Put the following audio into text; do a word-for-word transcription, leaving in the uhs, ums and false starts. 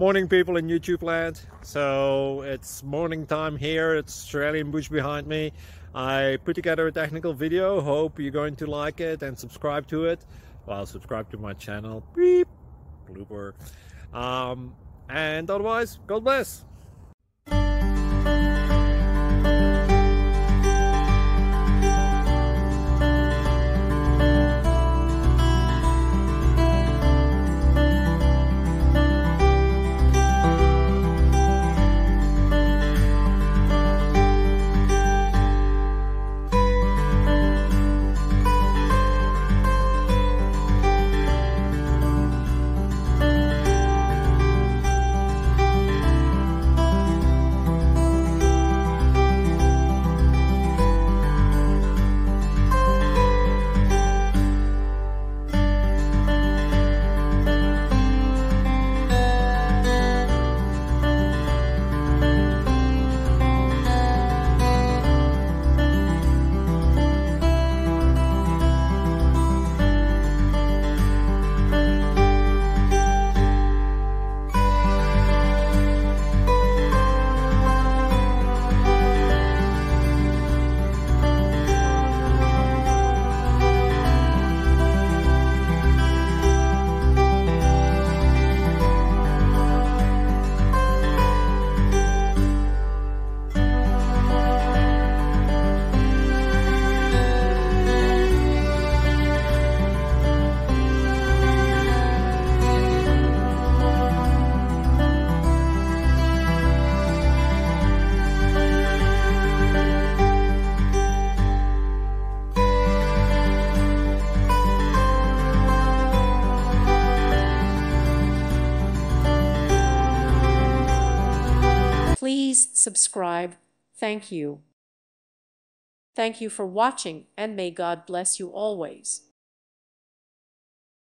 Morning, people in YouTube land. So it's morning time here. It's Australian bush behind me. I put together a technical video. Hope you're going to like it and subscribe to it. Well, subscribe to my channel. Beep. Blooper. Um, and otherwise, God bless. Please subscribe. Thank you. Thank you for watching, and may God bless you always.